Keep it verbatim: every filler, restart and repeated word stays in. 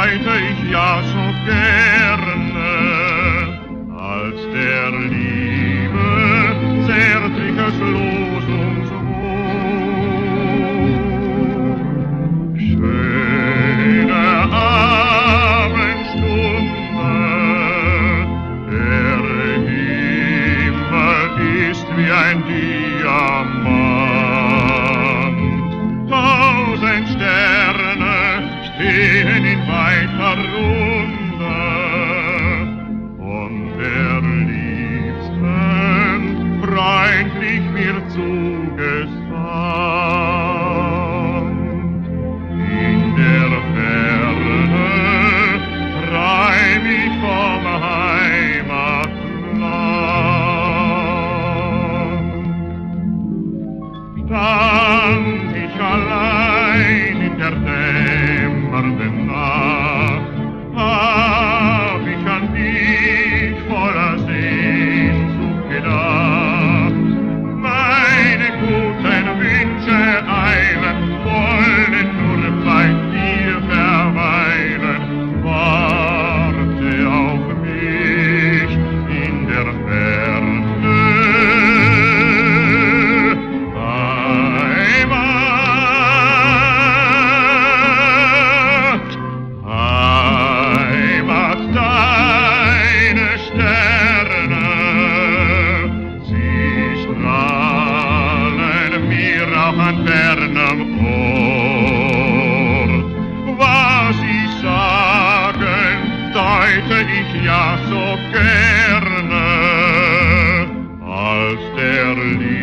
deute ich ja so gerne, als der Liebe zärtliches Losungsruf. Schöne Abendstunde, der Himmel ist wie ein Diamant. Tausend Sterne stehen in weiter Runde von der Liebsten freundlich mir zugesandt. In der Ferne träum ich vom Heimatland. Stand ich allein in der dämmernden Nacht, hab ich an dich voller Sehnsucht gedacht. Meine guten Wünsche eilen, wollen nur bei dir verweilen. Warte auf mich in der Ferne. Heimat deine Sterne, sie strahlen mir auch an fernem Ort. Was sie sagen, deute ich ja so gerne, als der Liebe